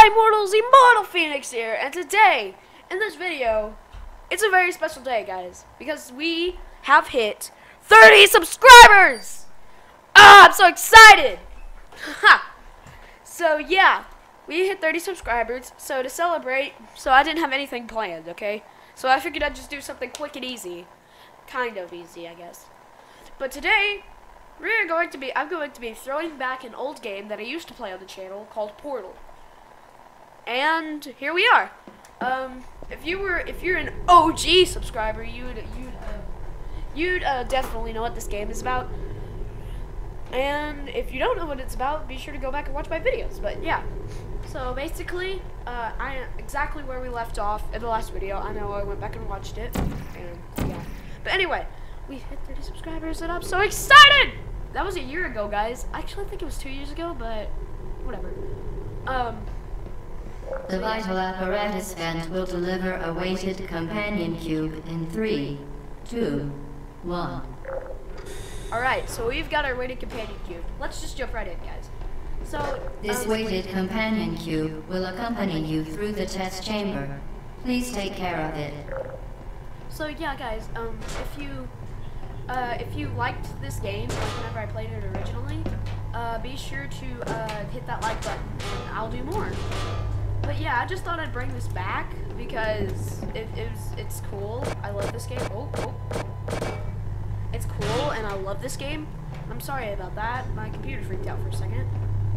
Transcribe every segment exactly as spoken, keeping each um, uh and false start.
Hi Mortals, Immortal Phoenix here, and today, in this video, it's a very special day, guys, because we have hit thirty subscribers! Ah, I'm so excited! Ha! So yeah, we hit thirty subscribers, so to celebrate, so I didn't have anything planned, okay? So I figured I'd just do something quick and easy. Kind of easy, I guess. But today, we're going to be, I'm going to be throwing back an old game that I used to play on the channel called Portal. And here we are. Um, if you were, if you're an O G subscriber, you'd, you'd, uh, you'd uh, definitely know what this game is about. And if you don't know what it's about, be sure to go back and watch my videos. But yeah, so basically, uh, I am exactly where we left off in the last video. I know I went back and watched it, and yeah. But anyway, we hit thirty subscribers, and I'm so excited! That was a year ago, guys. Actually, I think it was two years ago, but whatever. Um. The vital apparatus vent will deliver a weighted companion cube in three, two, one. Alright, so we've got our weighted companion cube. Let's just jump right in, guys. So This um, weighted companion cube will accompany you through the test chamber. Please take care of it. So yeah, guys, um, if you uh, if you liked this game, like whenever I played it originally, uh, be sure to uh, hit that like button, and I'll do more. But yeah, I just thought I'd bring this back because it, it was, it's cool. I love this game. Oh, oh. It's cool, and I love this game. I'm sorry about that. My computer freaked out for a second.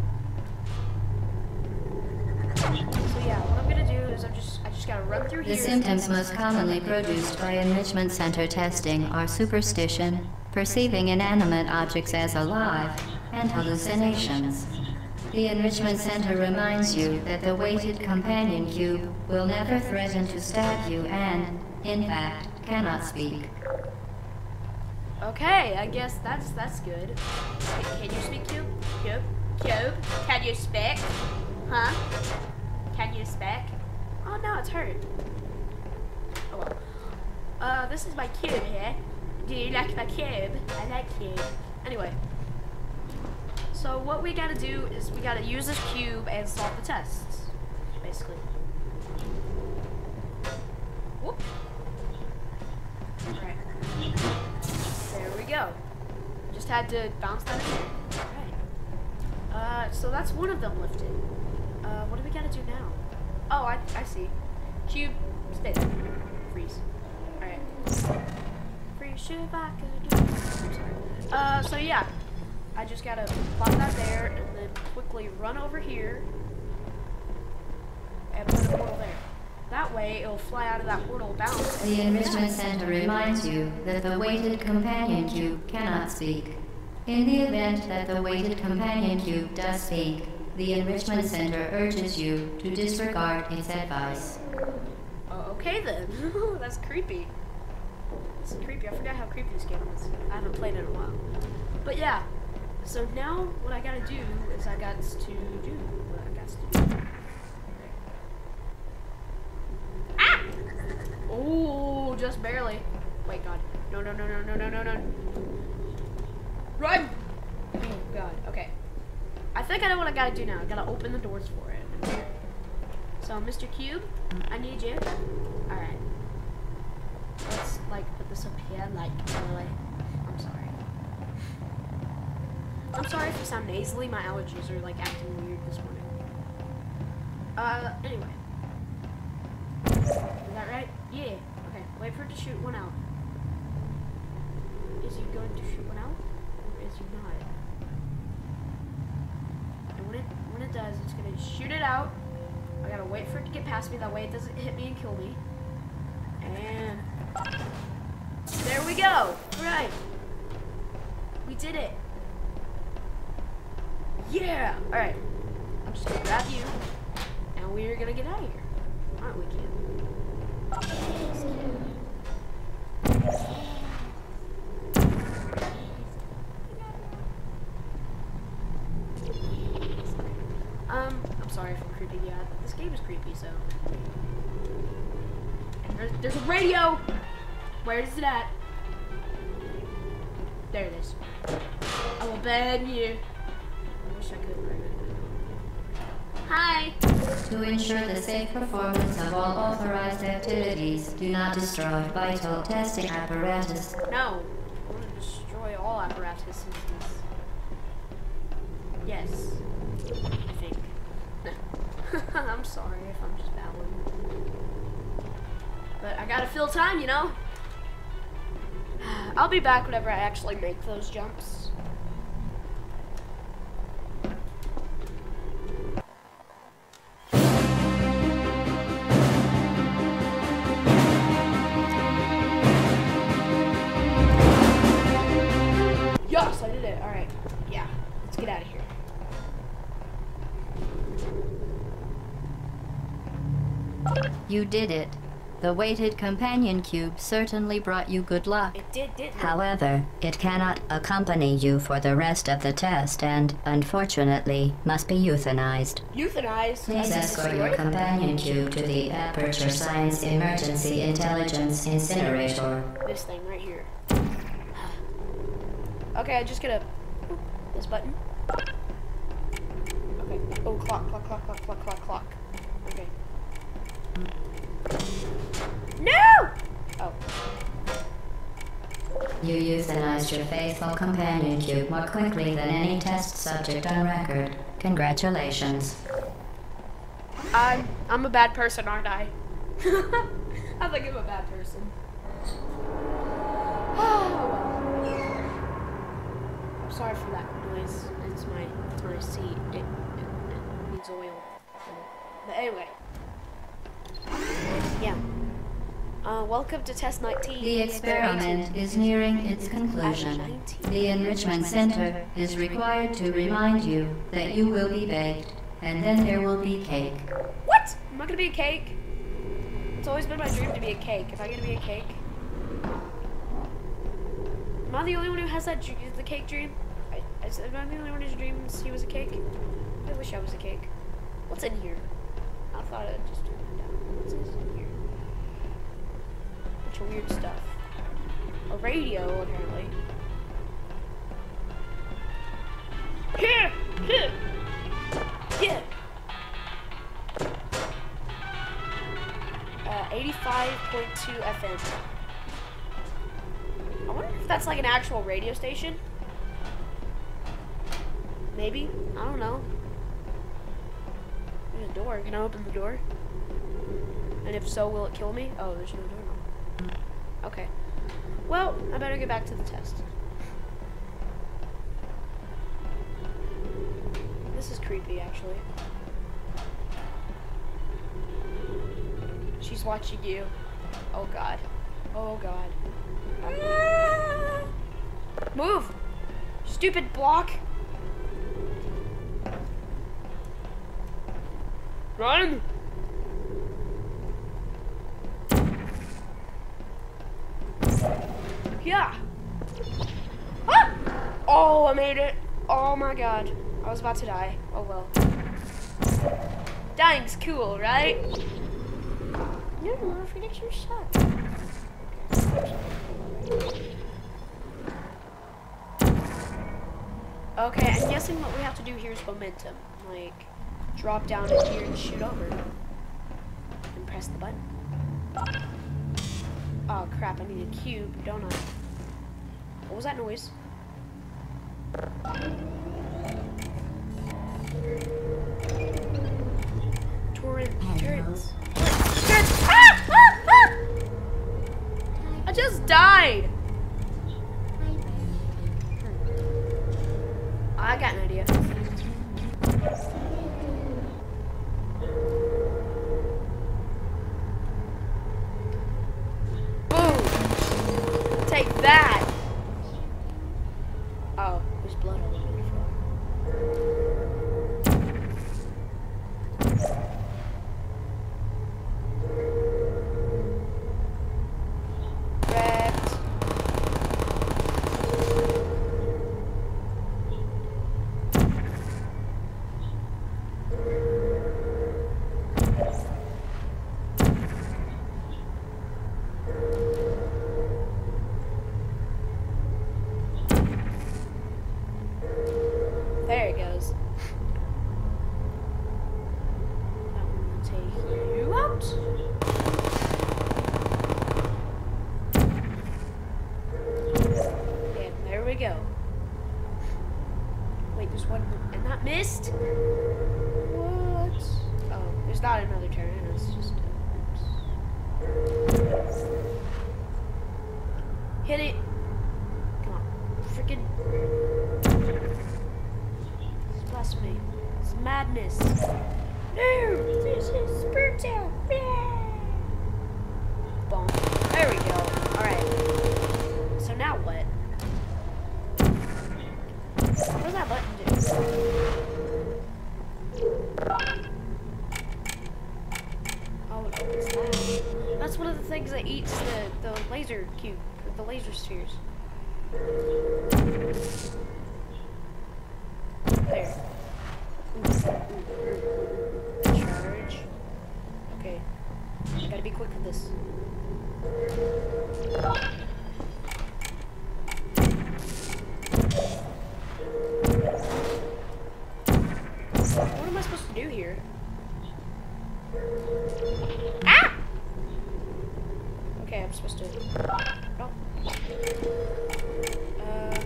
So yeah, what I'm gonna do is I'm just I just gotta run through The here. symptoms most commonly produced by enrichment center testing are superstition, perceiving inanimate objects as alive, and hallucinations. The Enrichment Center reminds you that the weighted companion cube will never threaten to stab you and, in fact, cannot speak. Okay, I guess that's that's good. Can, can you speak, Cube? Cube? Cube? Can you speak? Huh? Can you speak? Oh no, it's hurt. Oh well. Uh, this is my cube here. Do you like my cube? I like cube. Anyway. So what we gotta do is we gotta use this cube and solve the tests, basically. Whoop. Alright. There we go. Just had to bounce that in. Alright. Uh, so that's one of them lifted. Uh, what do we gotta do now? Oh, I, I see. Cube, stay there. Freeze. Alright. Freeze, should I could do. I'm sorry. Uh, so yeah. I just gotta plop that there and then quickly run over here and put a portal there. That way it'll fly out of that portal bounce. The Enrichment Center reminds you that the weighted companion cube cannot speak. In the event that the weighted companion cube does speak, the Enrichment Center urges you to disregard its advice. Oh, okay then. That's creepy. This is creepy. I forgot how creepy this game is. I haven't played it in a while. But yeah. So now what I gotta do is I got to do what I got to do. Ah! Oh, just barely. Wait, God. No, no, no, no, no, no, no, no. Run! Oh, God. Okay. I think I know what I gotta do now. I gotta open the doors for it. So, Mister Cube, I need you. Alright. Let's, like, put this up here, like, really. I'm sorry. I'm sorry if I sound nasally. My allergies are like acting weird this morning. Uh, anyway. Is that right? Yeah. Okay. Wait for it to shoot one out. Is he going to shoot one out? Or is he not? And when it when it does, it's gonna shoot it out. I gotta wait for it to get past me. That way it doesn't hit me and kill me. And there we go. Right. We did it. Yeah! Alright. I'm just gonna grab you. And we're gonna get out of here. Aren't we, kid? Um, I'm sorry if I'm creeping you out. This game is creepy, so. And there's, there's a radio! Where is it at? There it is. I will ban you. I wish I could. Hi. To ensure the safe performance of all authorized activities, do not destroy vital testing apparatus. No. I want to destroy all apparatuses. Yes. I think. I'm sorry if I'm just babbling. But I gotta fill time, you know? I'll be back whenever I actually make those jumps. Yes, I did it. Alright. Yeah. Let's get out of here. You did it. The weighted companion cube certainly brought you good luck. It did, didn't it? However, it cannot accompany you for the rest of the test and, unfortunately, must be euthanized. Euthanized? Please escort your companion cube to the Aperture Science Emergency Intelligence Incinerator. This thing right here. Okay, I just gotta... This button. Okay. Oh, clock, clock, clock, clock, clock, clock, clock. Okay. No! Oh. You euthanized your faithful companion cube more quickly than any test subject on record. Congratulations. I'm, I'm a bad person, aren't I? I think I'm a bad person. Oh, I'm sorry for that noise. It's my, it's my seat. It, it, it needs oil. But anyway. Yeah. Uh, welcome to test nineteen. The experiment is nearing its conclusion. The Enrichment Center is required to remind you that you will be baked, and then there will be cake. What? Am I gonna be a cake? It's always been my dream to be a cake. Am I gonna be a cake? Am I the only one who has that dream, the cake dream? I, I said, am I the only one who dreams he was a cake? I wish I was a cake. What's in here? I thought I'd just turn that down. What's in here? Bunch of weird stuff. A radio, apparently. Here! Here! Yeah! Uh, eighty-five point two F M. I wonder if that's like an actual radio station. Maybe? I don't know. There's a door. Can I open the door? And if so, will it kill me? Oh, there's no door. Okay. Well, I better get back to the test. This is creepy, actually. She's watching you. Oh, God. Oh, God. Ah! Move! Stupid block! Run! Yeah! Ah! Oh, I made it! Oh my god. I was about to die. Oh well. Dying's cool, right? No, no, predict your shot. Okay, I'm guessing what we have to do here is momentum. Like, drop down in here and shoot over. And press the button. Oh crap, I need a cube, don't I? What was that noise? Torrent, turrets. Turrets! Ah! Ah! Ah! I just died! I got an idea. Boom! Take that! Oh, there's blood all over the floor. There's not another turn. It's just. Oops. Hit it. Come on. Freaking. It's blasphemy. It's madness. No! This is brutal. Yeah. Boom. There we go. Alright. So now what? What does that button do? Oh, it opens that. That's one of the things that eats the, the laser cube, the laser spheres. There. Charge. Okay. I gotta be quick with this. What am I supposed to do here? Ah! Okay, I'm supposed to. Oh. Uh.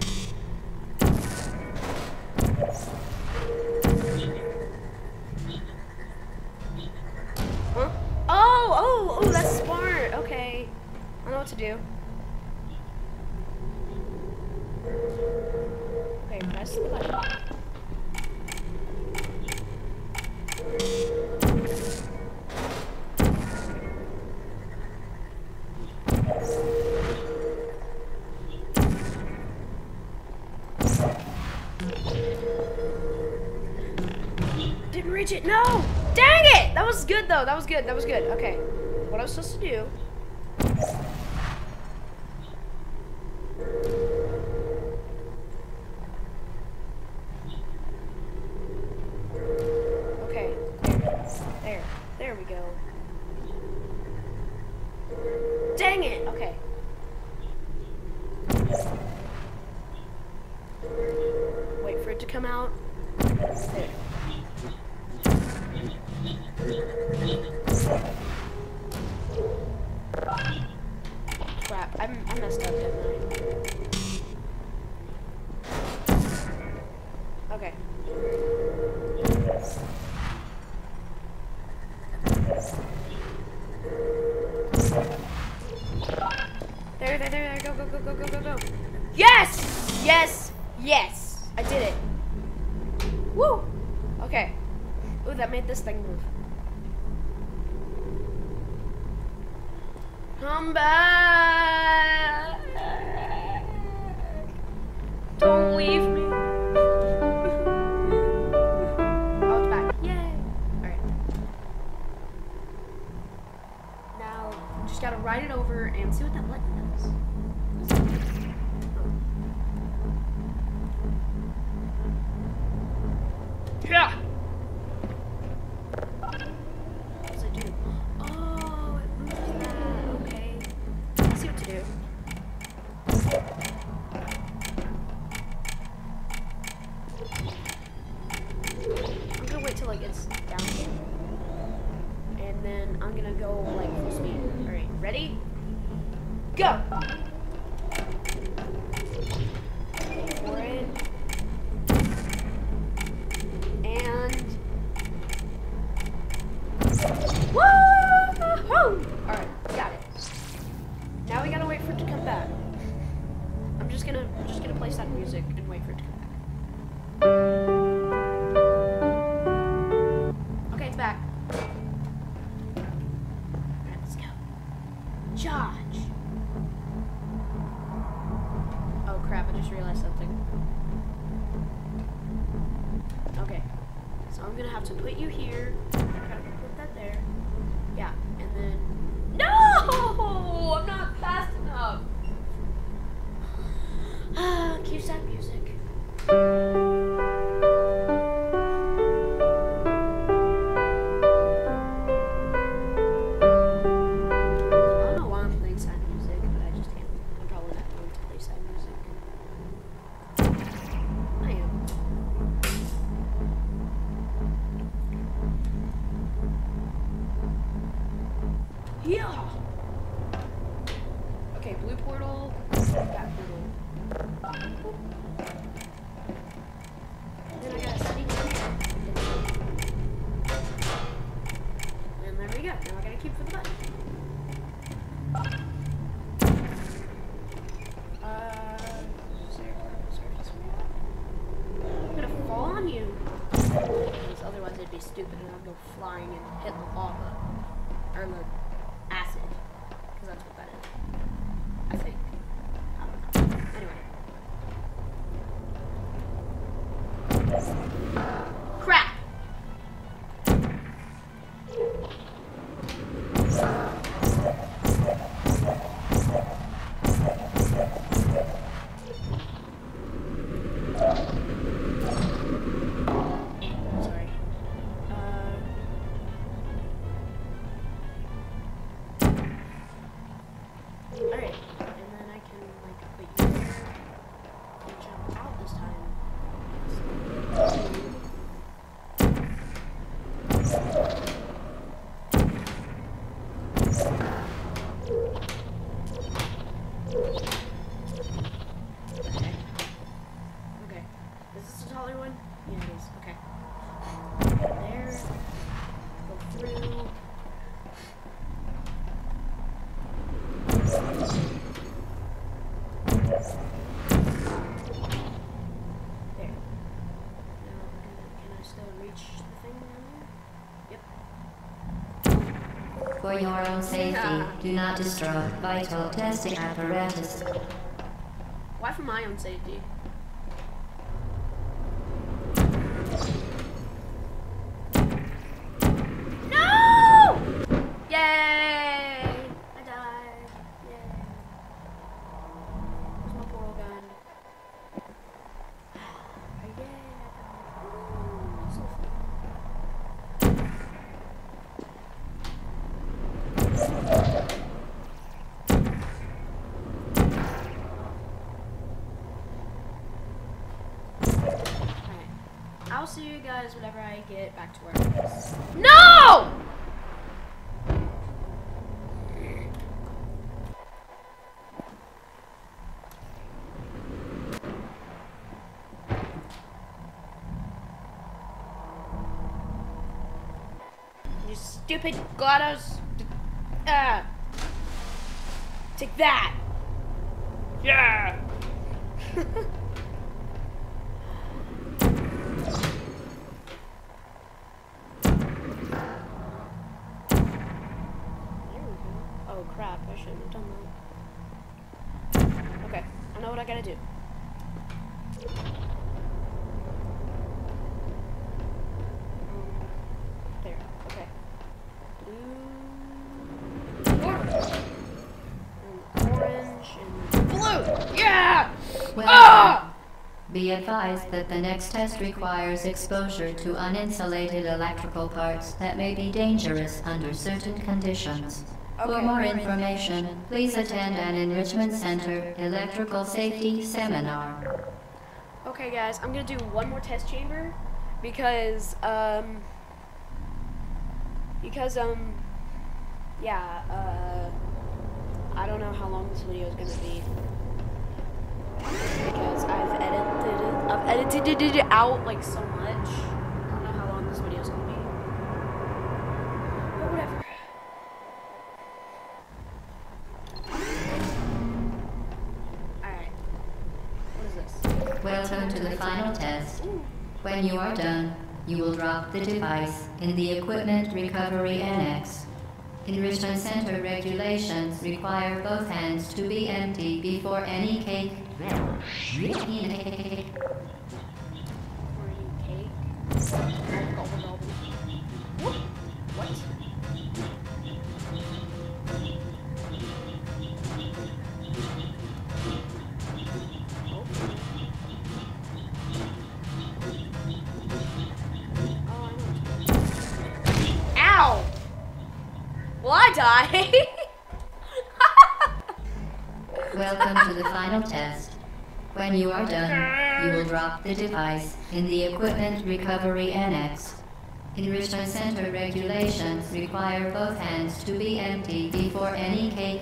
Huh? Oh, oh, oh, that's smart. Okay. I know what to do. Okay, press the button. Didn't reach it. No! Dang it! That was good though. That was good. That was good. Okay. What I was supposed to do. Okay. There. There. There we go. Dang it! Okay. Wait for it to come out. There. Crap, I'm, I messed up, didn't I? Okay. There, there, there, there, go, go, go, go, go, go, go. Yes! Yes! Yes! I did it. Woo! Okay. Ooh, that made this thing move. Come back! Don't leave me. Oh, it's back. Yay! Alright. Now, just gotta ride it over and see what that button does. Yeah! What does it do? Oh, it moves that. Okay. I see what to do. I'm gonna wait till it gets down here. And then I'm gonna go like full speed. Alright, ready? Go! Wait for it. Woo-hoo! Alright, got it. Now we gotta wait for it to come back. I'm just gonna I'm just gonna play that music and wait for it to come back. Okay, it's back. Alright, let's go. Charge. Oh crap, I just realized something. Okay. So I'm gonna have to put you here. Put that there. Yeah, and then no, I'm not fast enough. Ah, cue sad music. I don't know why I'm playing sad music, but I just can't. I'm probably not going to play sad music. I am. Yeah. Okay, blue portal, that portal. Then I gotta sneak in. otherwise it'd be stupid and I'd go flying and hit the lava. Or the acid. Because that's what that is. I think. I don't know. Anyway. Crap! For your own safety, do not destroy vital testing apparatus. Why for my own safety? No! Yay! I died. Yay. Where's my portal gun? Yay, I died. Ooh, so fun. I'll see you guys whenever I get back to work. No! You stupid GLaDOS. Ah. Take that. Yeah. Oh crap, I shouldn't have done that. Okay, I know what I gotta do. There, okay. Blue. And orange and blue! Yeah! Well, Ah! be advised that the next test requires exposure to uninsulated electrical parts that may be dangerous under certain conditions. For Okay. more information, please attend an Enrichment Center Electrical Safety Seminar. Okay guys, I'm gonna do one more test chamber because um because um yeah, uh I don't know how long this video is gonna be. Because I've edited it I've edited it out like so much. I don't know how long this video is gonna be. But whatever. Alright. What is this? Welcome to the final test. When you are done, you will drop the device in the Equipment Recovery Annex. Enrichment Center regulations require both hands to be empty before any cake. Pouring cake. What? What? Ow! Will I die? Welcome to the final test. When you are done, you will drop the device in the Equipment Recovery Annex. Enrichment Center regulations require both hands to be empty before any cake.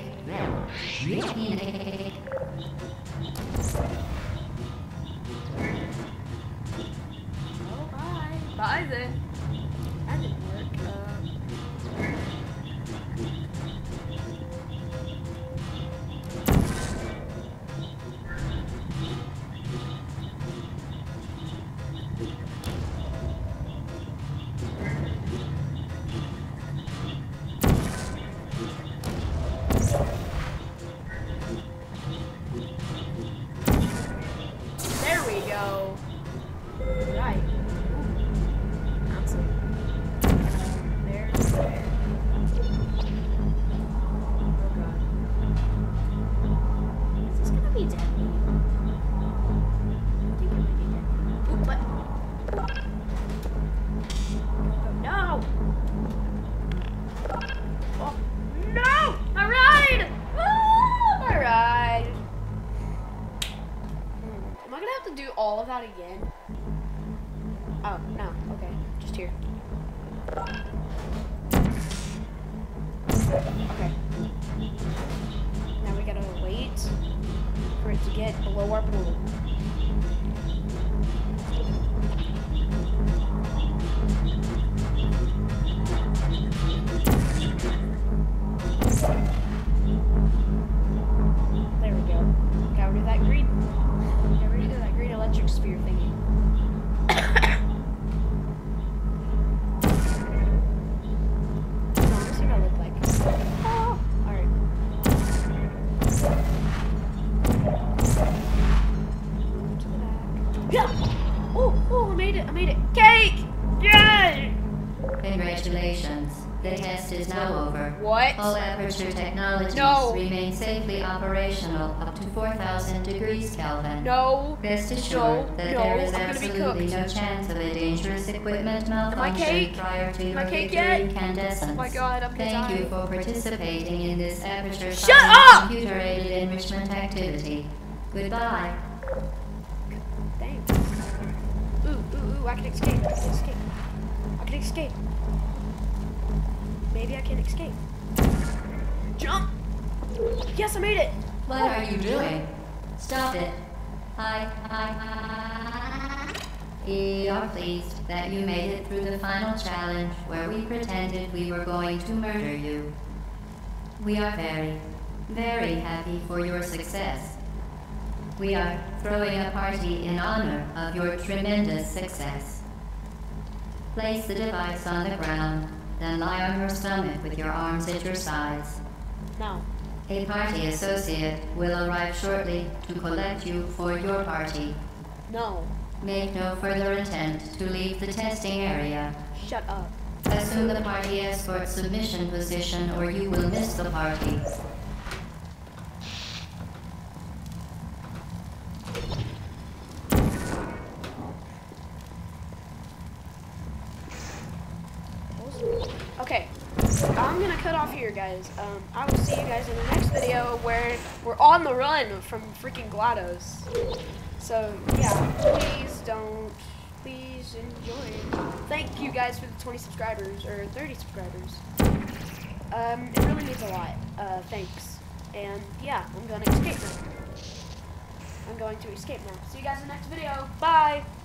Oh, bye. Bye then. That didn't work. Uh, here. Okay. Now we gotta wait for it to get below our pool. There we go. Got rid of that green. Got rid of that green electric sphere thingy. Congratulations. The test is now over. What? All Aperture technologies No. remain safely operational up to four thousand degrees Kelvin. No. Rest assured No. that No. there is I'm gonna be absolutely cooked. no chance of a dangerous equipment malfunction cake? prior to Am your I cake victory yet? incandescence. Oh my God, I'm gonna Thank die. you for participating in this Aperture Shut Science up! computer-aided enrichment activity. Goodbye. Thanks. Ooh, ooh, ooh, I can escape. I can escape. I can escape. Maybe I can escape. Jump! Yes, I made it! What are you doing? Stop it. Hi, hi, hi. We are pleased that you made it through the final challenge where we pretended we were going to murder you. We are very, very happy for your success. We are throwing a party in honor of your tremendous success. Place the device on the ground, then lie on your stomach with your arms at your sides. No. A party associate will arrive shortly to collect you for your party. No. Make no further attempt to leave the testing area. Shut up. Assume the party escort submission position or you will miss the party. Okay, I'm gonna cut off here, guys. Um, I will see you guys in the next video where we're on the run from freaking GLaDOS. So, yeah, please don't, please enjoy. Thank you guys for the twenty subscribers, or thirty subscribers. Um, it really means a lot. Uh, thanks. And, yeah, I'm gonna escape now. I'm going to escape now. See you guys in the next video. Bye!